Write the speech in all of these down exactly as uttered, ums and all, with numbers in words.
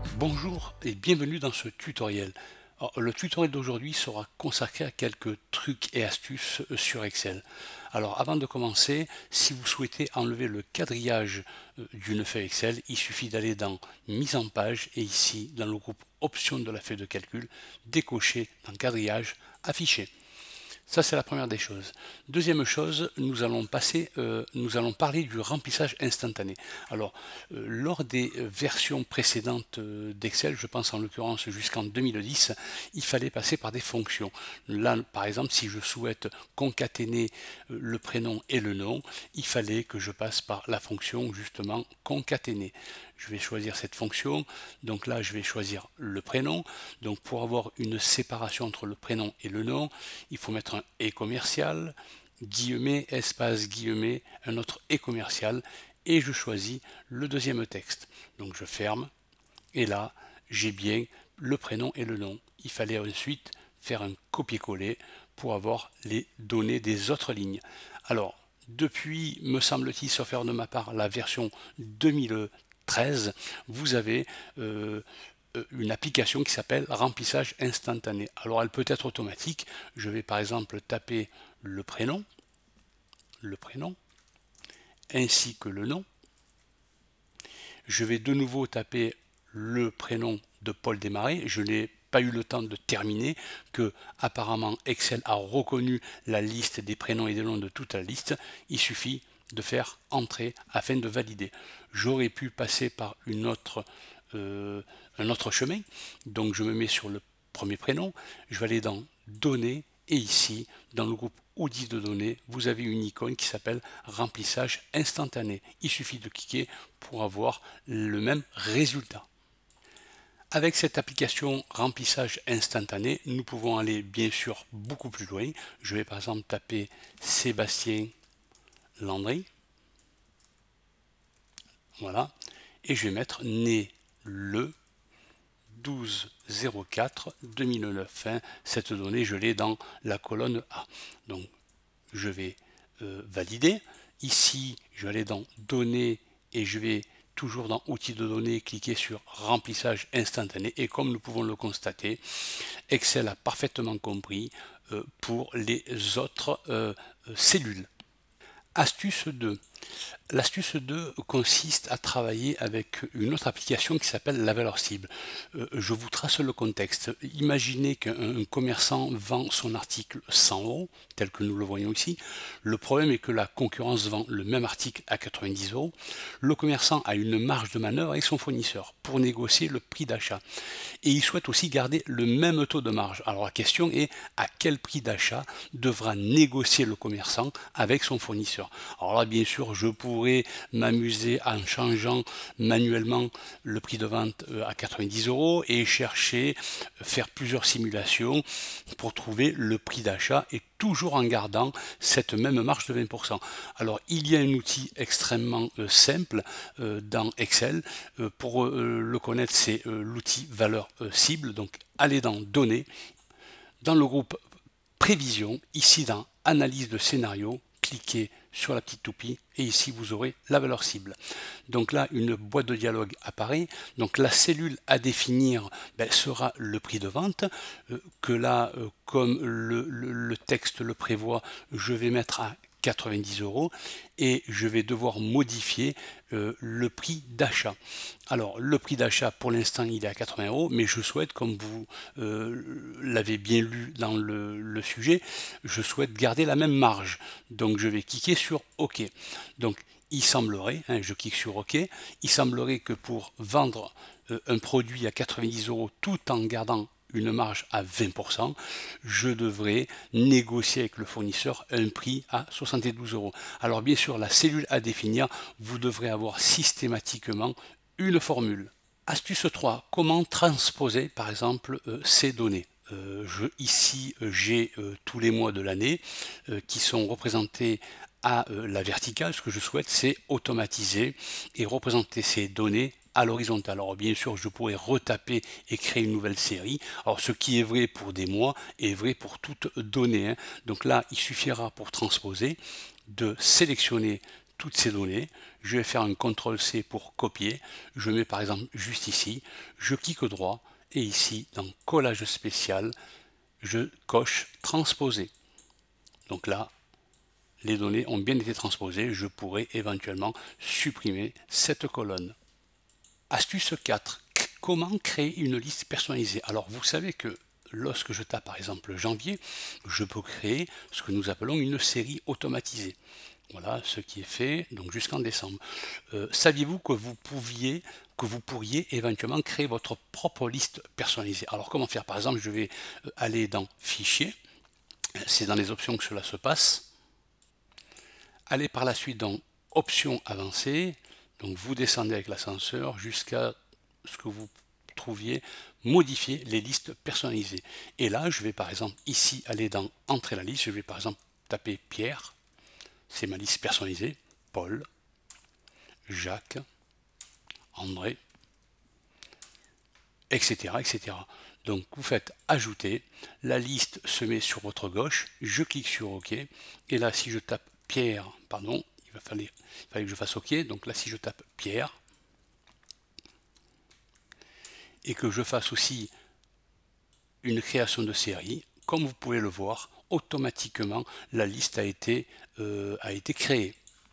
Bonjour et bienvenue dans ce tutoriel. Alors, le tutoriel d'aujourd'hui sera consacré à quelques trucs et astuces sur Excel. Alors avant de commencer, si vous souhaitez enlever le quadrillage d'une feuille Excel, il suffit d'aller dans Mise en page et ici dans le groupe Options de la feuille de calcul, décocher dans Quadrillage, Afficher. Ça, c'est la première des choses. Deuxième chose, nous allons passer, euh, nous allons parler du remplissage instantané. Alors, euh, lors des versions précédentes euh, d'Excel, je pense en l'occurrence jusqu'en deux mille dix, il fallait passer par des fonctions. Là, par exemple, si je souhaite concaténer euh, le prénom et le nom, il fallait que je passe par la fonction justement concaténer. Je vais choisir cette fonction, donc là je vais choisir le prénom. Donc pour avoir une séparation entre le prénom et le nom, il faut mettre un et commercial, guillemets, espace, guillemets, un autre et commercial, et je choisis le deuxième texte. Donc je ferme, et là j'ai bien le prénom et le nom. Il fallait ensuite faire un copier-coller pour avoir les données des autres lignes. Alors, depuis, me semble-t-il, sauf erreur de ma part, la version deux mille treize, vous avez euh, une application qui s'appelle remplissage instantané. Alors elle peut être automatique. Je vais par exemple taper le prénom, le prénom, ainsi que le nom. Je vais de nouveau taper le prénom de Paul Desmarais. Je n'ai pas eu le temps de terminer, que apparemment Excel a reconnu la liste des prénoms et des noms de toute la liste. Il suffit de faire entrer afin de valider. J'aurais pu passer par une autre, euh, un autre chemin, donc je me mets sur le premier prénom, je vais aller dans données et ici dans le groupe outils de données vous avez une icône qui s'appelle remplissage instantané. Il suffit de cliquer pour avoir le même résultat. Avec cette application remplissage instantané, nous pouvons aller bien sûr beaucoup plus loin. Je vais par exemple taper Sébastien Landry. Voilà. Et je vais mettre né le douze zéro quatre deux mille neuf. Hein. Cette donnée, je l'ai dans la colonne A. Donc, je vais euh, valider. Ici, je vais aller dans données et je vais toujours dans outils de données, cliquer sur remplissage instantané. Et comme nous pouvons le constater, Excel a parfaitement compris euh, pour les autres euh, cellules. Astuce deux. L'astuce deux consiste à travailler avec une autre application qui s'appelle la valeur cible. Euh, je vous trace le contexte. Imaginez qu'un commerçant vend son article cent euros, tel que nous le voyons ici. Le problème est que la concurrence vend le même article à quatre-vingt-dix euros. Le commerçant a une marge de manœuvre avec son fournisseur pour négocier le prix d'achat. Et il souhaite aussi garder le même taux de marge. Alors la question est à quel prix d'achat devra négocier le commerçant avec son fournisseur. Alors là, bien sûr, je pourrais m'amuser en changeant manuellement le prix de vente à quatre-vingt-dix euros et chercher, faire plusieurs simulations pour trouver le prix d'achat et toujours en gardant cette même marge de vingt pour cent. Alors il y a un outil extrêmement euh, simple euh, dans Excel. Euh, pour euh, le connaître, c'est euh, l'outil valeur euh, cible. Donc allez dans données, dans le groupe prévision, ici dans analyse de scénario, cliquez sur la petite toupie et ici vous aurez la valeur cible. Donc là une boîte de dialogue apparaît. Donc la cellule à définir ben, sera le prix de vente euh, que là euh, comme le, le, le texte le prévoit, je vais mettre à quatre-vingt-dix euros et je vais devoir modifier euh, le prix d'achat. Alors le prix d'achat pour l'instant il est à quatre-vingts euros, mais je souhaite, comme vous euh, l'avez bien lu dans le, le sujet, je souhaite garder la même marge. Donc je vais cliquer sur OK. Donc il semblerait, hein, je clique sur OK, il semblerait que pour vendre euh, un produit à quatre-vingt-dix euros tout en gardant une marge à vingt pour cent, je devrais négocier avec le fournisseur un prix à soixante-douze euros. Alors bien sûr, la cellule à définir, vous devrez avoir systématiquement une formule. Astuce trois, comment transposer par exemple euh, ces données. Euh, je, ici, euh, j'ai euh, tous les mois de l'année euh, qui sont représentés à euh, la verticale. Ce que je souhaite, c'est automatiser et représenter ces données à l'horizontale. Alors bien sûr, je pourrais retaper et créer une nouvelle série. Alors ce qui est vrai pour des mois est vrai pour toute donnée. Hein. Donc là, il suffira pour transposer de sélectionner toutes ces données, je vais faire un contrôle C pour copier, je mets par exemple juste ici, je clique droit et ici dans collage spécial, je coche transposer. Donc là, les données ont bien été transposées, je pourrais éventuellement supprimer cette colonne. Astuce quatre. Comment créer une liste personnalisée? Alors vous savez que lorsque je tape par exemple janvier, je peux créer ce que nous appelons une série automatisée. Voilà ce qui est fait donc jusqu'en décembre. Euh, Saviez-vous que vous pouviez, que vous pourriez éventuellement créer votre propre liste personnalisée? Alors comment faire? Par exemple, je vais aller dans Fichier, c'est dans les options que cela se passe. Allez par la suite dans Options avancées, donc vous descendez avec l'ascenseur jusqu'à ce que vous trouviez modifier les listes personnalisées. Et là, je vais par exemple ici aller dans Entrer la liste, je vais par exemple taper Pierre. C'est ma liste personnalisée, Paul, Jacques, André, et cetera, et cetera. Donc vous faites ajouter, la liste se met sur votre gauche, je clique sur OK, et là si je tape Pierre, pardon, il va falloir, il fallait que je fasse OK, donc là si je tape Pierre, et que je fasse aussi une création de série, comme vous pouvez le voir, automatiquement la liste a été, euh, a été créée.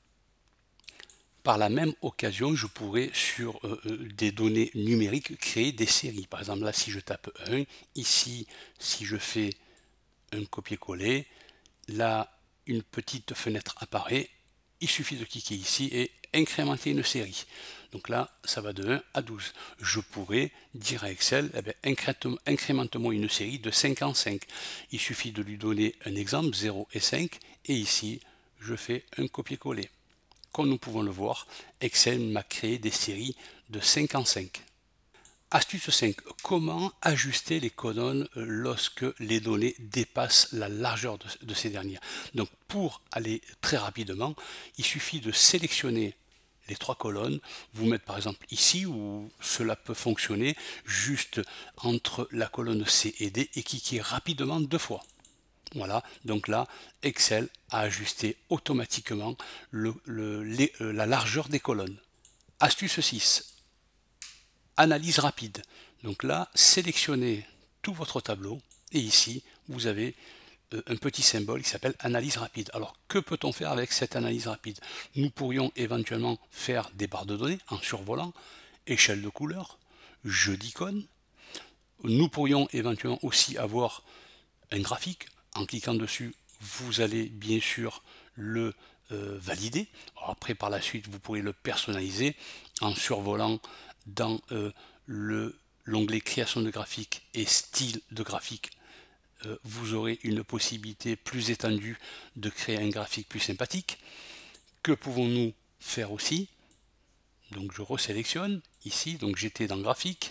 Par la même occasion, je pourrais sur euh, des données numériques créer des séries. Par exemple, là, si je tape un, ici, si je fais un copier-coller, là, une petite fenêtre apparaît. Il suffit de cliquer ici et incrémenter une série. Donc là, ça va de un à douze. Je pourrais dire à Excel, eh bien, incrémente-moi une série de cinq en cinq. Il suffit de lui donner un exemple, zéro et cinq, et ici, je fais un copier-coller. Comme nous pouvons le voir, Excel m'a créé des séries de cinq en cinq. Astuce cinq. Comment ajuster les colonnes lorsque les données dépassent la largeur de, de ces dernières? Donc pour aller très rapidement, il suffit de sélectionner les trois colonnes, vous mettre par exemple ici où cela peut fonctionner juste entre la colonne C et D et cliquer rapidement deux fois. Voilà, donc là, Excel a ajusté automatiquement le, le, les, euh, la largeur des colonnes. Astuce six, analyse rapide. Donc là, sélectionnez tout votre tableau et ici, vous avez euh, un petit symbole qui s'appelle analyse rapide. Alors, que peut-on faire avec cette analyse rapide? Nous pourrions éventuellement faire des barres de données en survolant, échelle de couleur, jeu d'icônes. Nous pourrions éventuellement aussi avoir un graphique. En cliquant dessus, vous allez bien sûr le euh, valider. Alors après, par la suite, vous pourrez le personnaliser en survolant dans euh, le l'onglet création de graphique et style de graphique. Euh, vous aurez une possibilité plus étendue de créer un graphique plus sympathique. Que pouvons-nous faire aussi? Donc je resélectionne ici, donc j'étais dans graphique.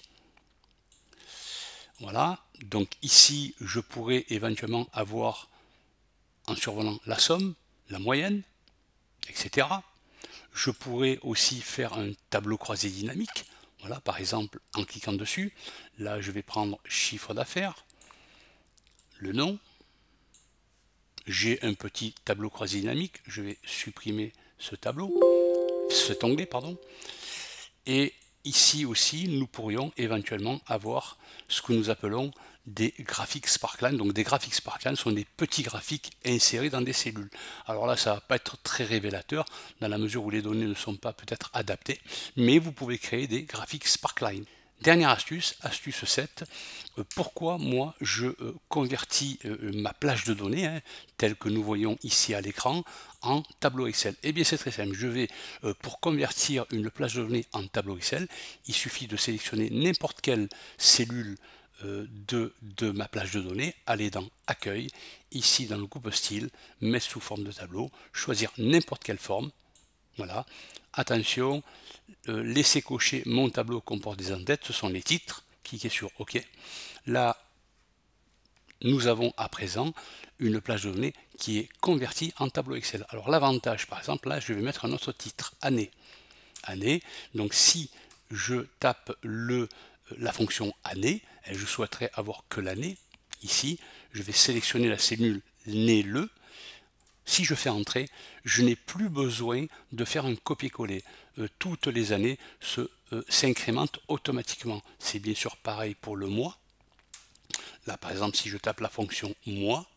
Voilà, donc ici je pourrais éventuellement avoir en survolant la somme, la moyenne, et cetera. Je pourrais aussi faire un tableau croisé dynamique. Voilà, par exemple en cliquant dessus, là je vais prendre chiffre d'affaires, le nom. J'ai un petit tableau croisé dynamique, je vais supprimer ce tableau, cet onglet, pardon. Et ici aussi, nous pourrions éventuellement avoir ce que nous appelons des graphiques Sparkline. Donc des graphiques Sparkline sont des petits graphiques insérés dans des cellules. Alors là, ça ne va pas être très révélateur dans la mesure où les données ne sont pas peut-être adaptées, mais vous pouvez créer des graphiques Sparkline. Dernière astuce, astuce sept, euh, pourquoi moi je euh, convertis euh, ma plage de données, hein, telle que nous voyons ici à l'écran, en tableau Excel? Eh bien c'est très simple, je vais, euh, pour convertir une plage de données en tableau Excel, il suffit de sélectionner n'importe quelle cellule euh, de, de ma plage de données, aller dans Accueil, ici dans le coupe style, mettre sous forme de tableau, choisir n'importe quelle forme, voilà, attention, euh, laissez cocher mon tableau comporte des en-têtes, ce sont les titres, cliquez sur OK. Là, nous avons à présent une plage de données qui est convertie en tableau Excel. Alors l'avantage, par exemple, là, je vais mettre un autre titre, année. Année, donc si je tape le, la fonction année, et je souhaiterais avoir que l'année, ici, je vais sélectionner la cellule né le, Si je fais entrer, je n'ai plus besoin de faire un copier-coller. Euh, toutes les années se euh, s'incrémentent automatiquement. C'est bien sûr pareil pour le mois. Là, par exemple, si je tape la fonction mois,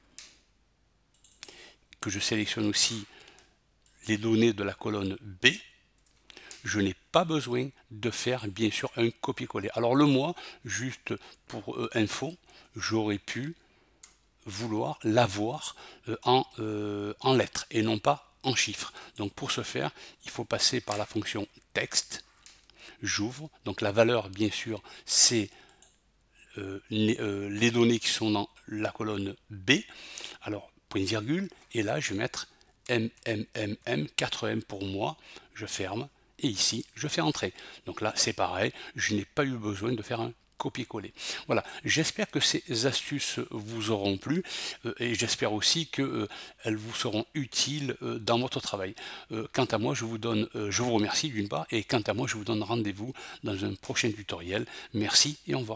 que je sélectionne aussi les données de la colonne B, je n'ai pas besoin de faire bien sûr un copier-coller. Alors le mois, juste pour euh, info, j'aurais pu vouloir l'avoir euh, en, euh, en lettres et non pas en chiffres. Donc pour ce faire, il faut passer par la fonction texte. J'ouvre, donc la valeur bien sûr c'est euh, les, euh, les données qui sont dans la colonne B. Alors point virgule, et là je vais mettre M, M, M, M, quatre M pour moi, je ferme, et ici je fais entrer. Donc là c'est pareil, je n'ai pas eu besoin de faire un copier-coller. Voilà, j'espère que ces astuces vous auront plu euh, et j'espère aussi qu'elles euh, vous seront utiles euh, dans votre travail. Euh, quant à moi, je vous donne, euh, je vous remercie d'une part, et quant à moi, je vous donne rendez-vous dans un prochain tutoriel. Merci et au revoir.